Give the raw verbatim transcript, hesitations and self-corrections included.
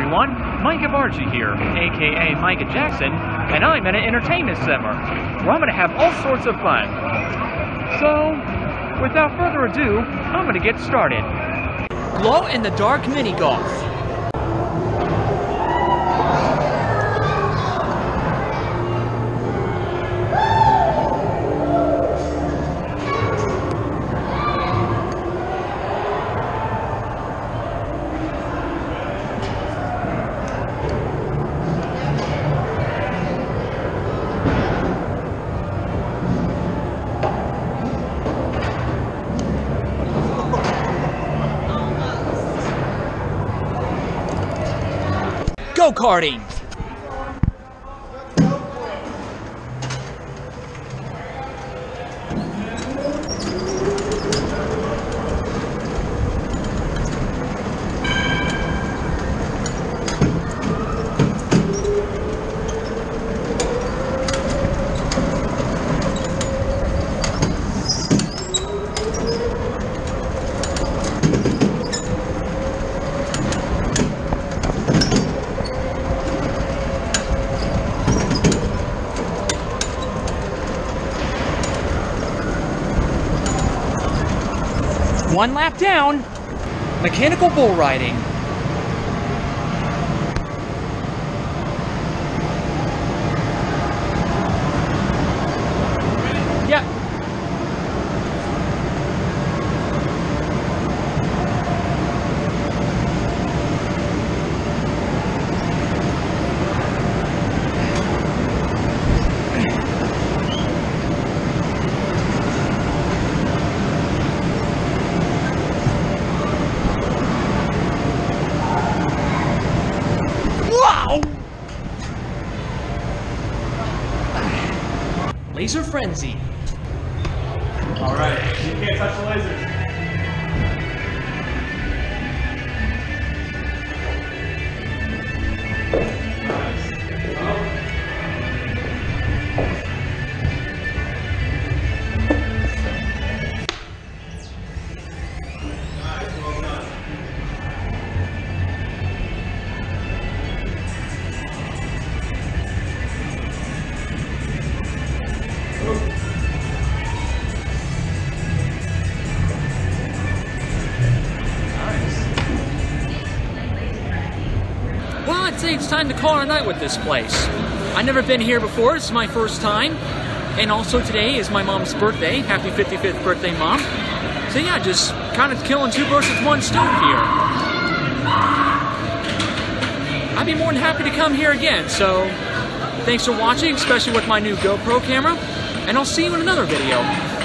everyone, Micah Barga here, aka Micah Jackson, and I'm at an entertainment center where I'm going to have all sorts of fun. So, without further ado, I'm going to get started. Glow-in-the-dark mini-golf. Go-karting! One lap down, mechanical bull riding. Yep. Laser frenzy. All right, you can't touch the lasers. Well, I'd say it's time to call it a night with this place. I've never been here before, this is my first time. And also today is my mom's birthday. Happy fifty-fifth birthday, Mom. So yeah, just kind of killing two birds with one stone here. I'd be more than happy to come here again, so thanks for watching, especially with my new GoPro camera, and I'll see you in another video.